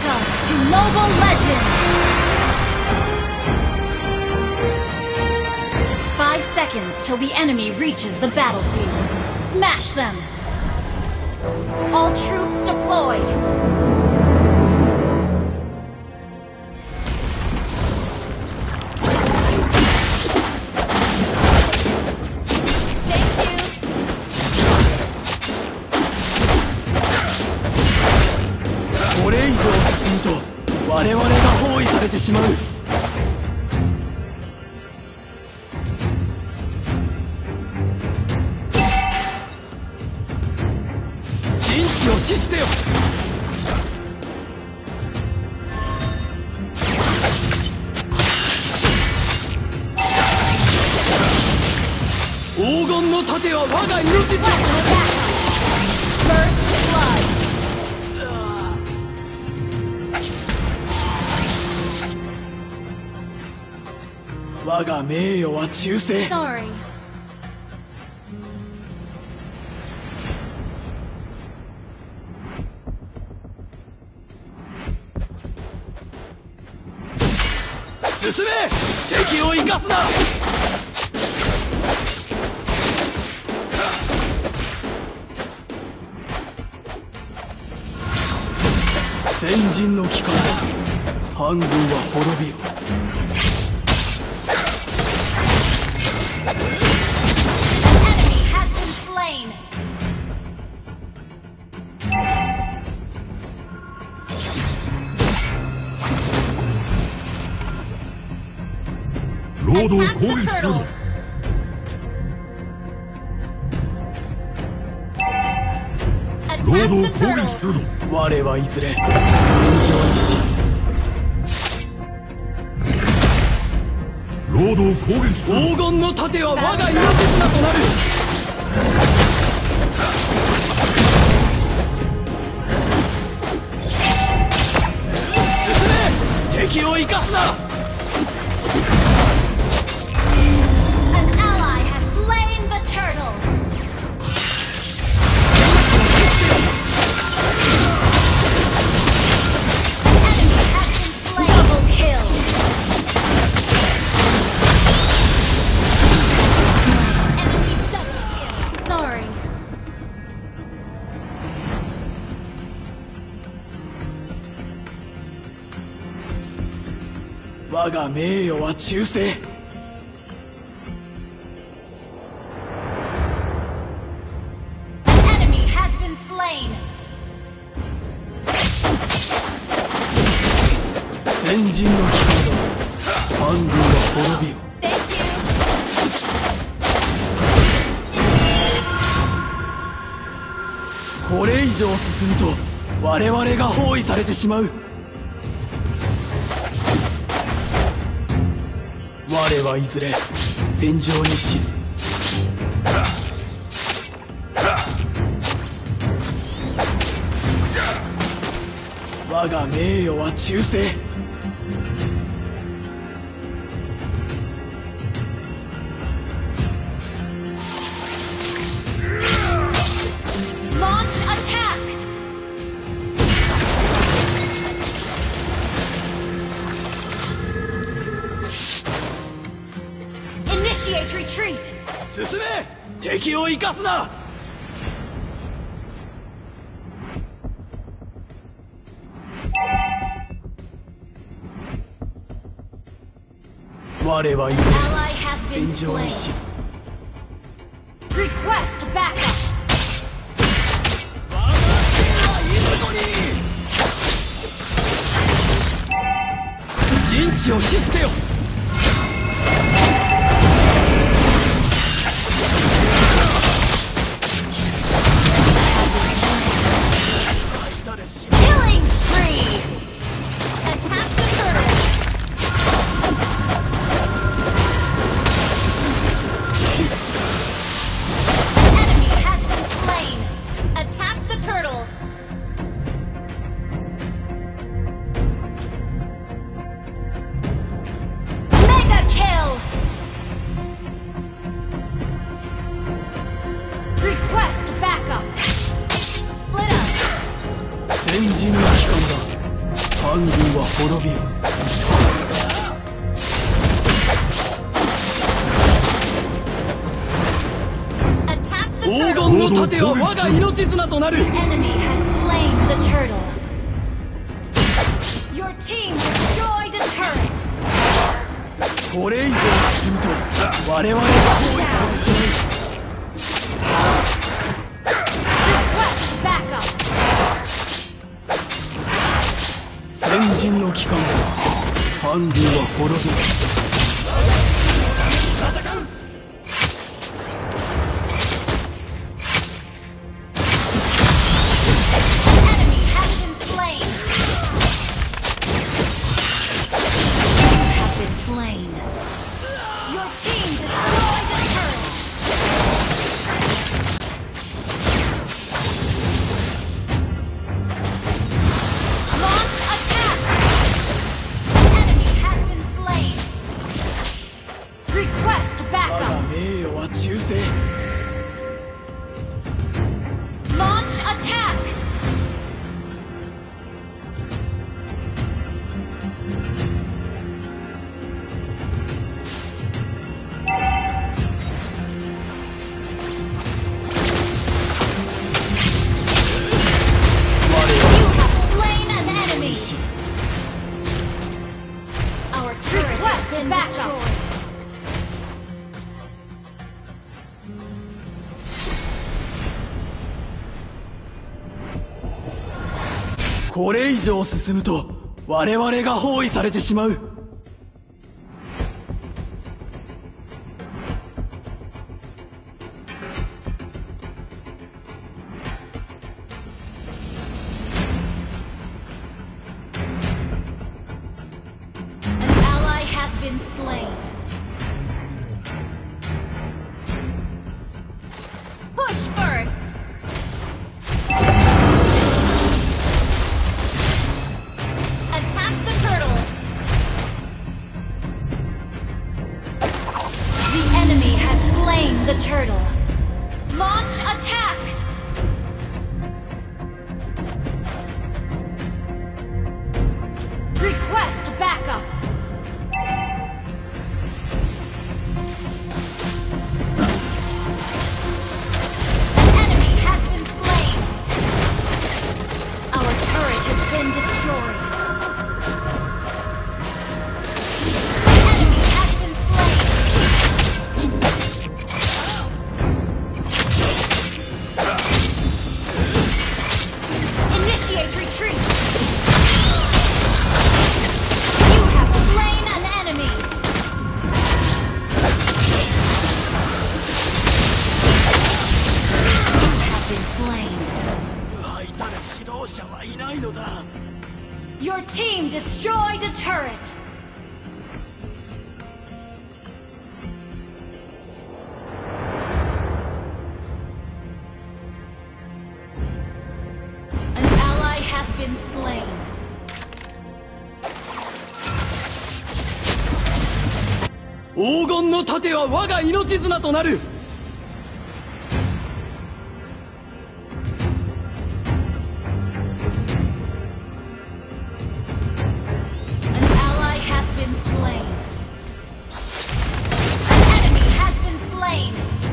Welcome to Mobile Legends! 5 seconds till the enemy reaches the battlefield. Smash them! All troops deployed! Thank you! これ以上進むと我々が包囲されてしまう。陣地を死してよ。黄金の盾は我が命だ。我が名誉は忠誠。Sorry. 進め！敵を生かすな！先人の機関だ。反軍は滅びよ。ロードを攻撃する。ロードを攻撃する。我はいずれ戦場に死す。ロードを攻撃する。黄金の盾は我が命綱となる。進め！敵を生かすな！我が名誉は忠誠。先人の機械だ。反軍は滅びよ。これ以上進むと我々が包囲されてしまう。我はいずれ戦場に死す。我が名誉は忠誠。進め！敵を生かすな！我はいずれ戦場に死す。陣地を死してよ。 暗軍は滅びる。黄金の盾は我が命綱となる。 Enemy has slain the turtle. Your team destroyed a turret. これ以上進むと我々が包囲されてしまう。 Request backup. 先人の機関暗軍は滅びる。 Enemy has been slain. You have been slain. Your team destroyed a turret. Launch attack. Enemy has been slain. Request 我が backup. 名誉は忠誠。 Launch attack. You have slain an enemy. Our turret has been destroyed. これ以上進むと我々が包囲されてしまう。 An ally has been slain. Push first. Attack the turtle. The enemy has slain the turtle. Launch attack. Request backup. An enemy has been slain. Our turret has been destroyed. An enemy has been slain. Initiate retreat. You have slain an enemy. You have been slain. 相たる指導者はいないのだ。 Your team destroyed a turret. An ally has been slain. 「黄金の盾は我が命綱となる。 An ally has been slain. An enemy has been slain.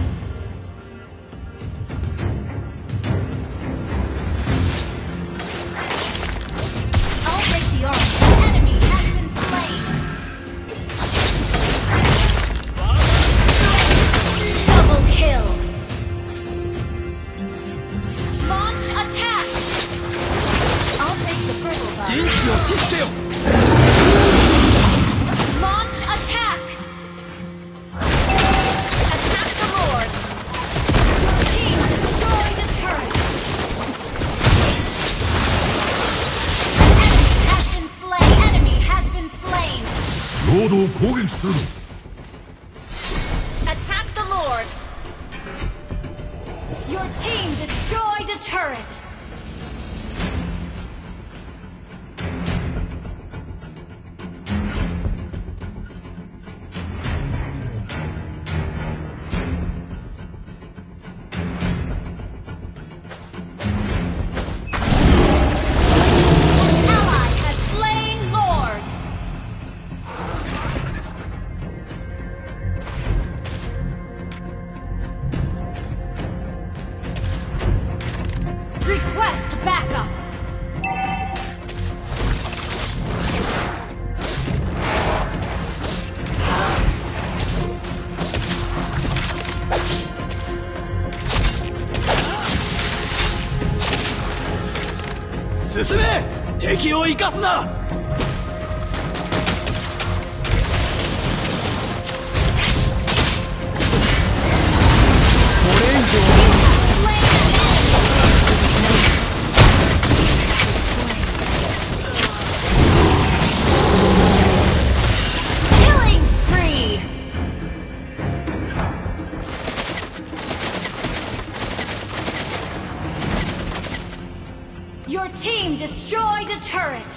I'll break the arm. An enemy has been slain. Double kill. Launch attack. I'll take the purple bar. 陣地を死してよ。 Launch attack! Attack the Lord! Your team destroyed a turret! Enemy has been slain! ロードを攻撃する。 Attack the Lord! Your team destroyed a turret! An ally has slain を生かすな。これ以上 Killing spree! Your team destroyed a turret!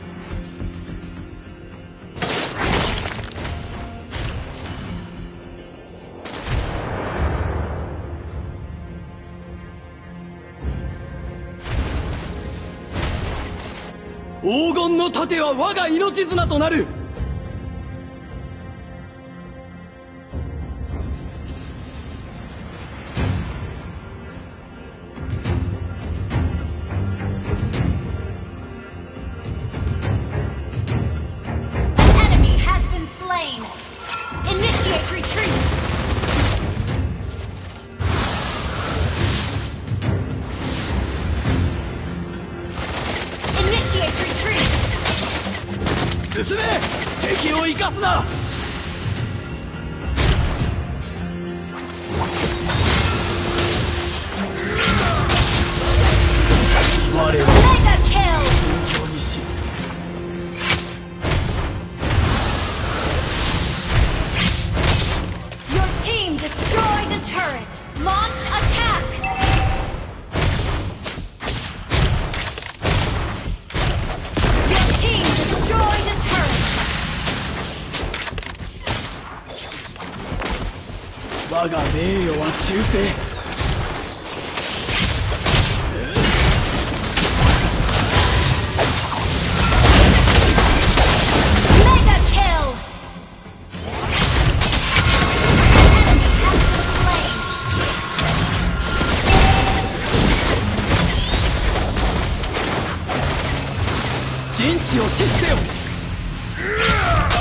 「黄金の盾は我が命綱となる」。 Enemy has been slain! Initiate retreat! Initiate retreat! 進め、敵を生かすな。我は Mega kill! 非常に死す。 Your team destroyed a turret! Launch attack! Your team destroyed a turret! 我が名誉は忠誠。 Mega kill! Enemy has been slain! 陣地を死せよ。